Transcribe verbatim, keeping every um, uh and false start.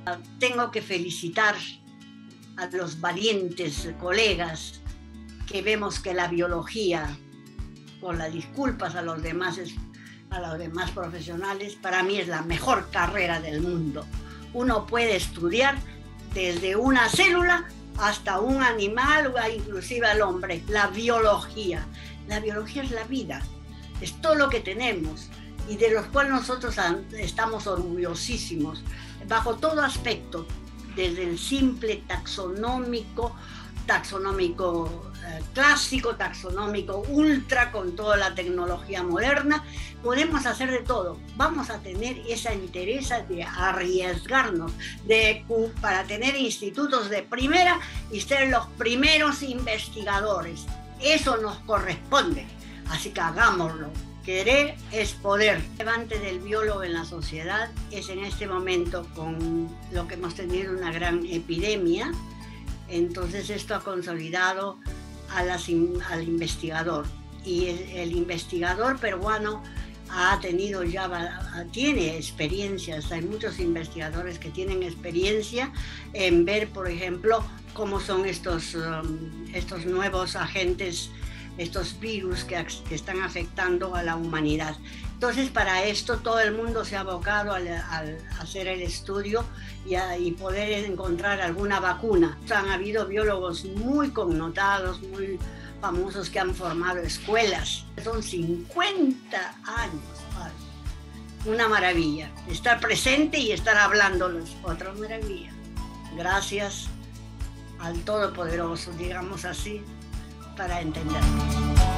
Tengo que felicitar a los valientes colegas que vemos que la biología, con las disculpas a los demás, a los demás profesionales, para mí es la mejor carrera del mundo. Uno puede estudiar desde una célula hasta un animal o inclusive al hombre. La biología. La biología es la vida, es todo lo que tenemos y de los cuales nosotros estamos orgullosísimos, bajo todo aspecto, desde el simple taxonómico, taxonómico eh, clásico, taxonómico ultra, con toda la tecnología moderna, podemos hacer de todo. Vamos a tener esa interés de arriesgarnos, de, para tener institutos de primera y ser los primeros investigadores. Eso nos corresponde, así que hagámoslo. Querer es poder. El levante del biólogo en la sociedad es en este momento, con lo que hemos tenido una gran epidemia, entonces esto ha consolidado a las, al investigador. Y el, el investigador peruano ha tenido ya, tiene experiencias, hay muchos investigadores que tienen experiencia en ver, por ejemplo, cómo son estos, um, estos nuevos agentes, estos virus que, que están afectando a la humanidad. Entonces, para esto todo el mundo se ha abocado al, al hacer el estudio y, a, y poder encontrar alguna vacuna. Han habido biólogos muy connotados, muy famosos, que han formado escuelas. Son cincuenta años, padre. Una maravilla. Estar presente y estar hablándolos, otra maravilla. Gracias al Todopoderoso, digamos así, para entendernos.